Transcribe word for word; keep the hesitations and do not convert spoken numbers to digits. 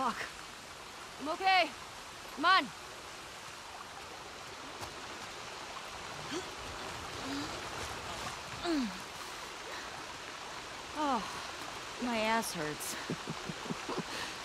Fuck. I'm okay. Come on. Oh, my ass hurts.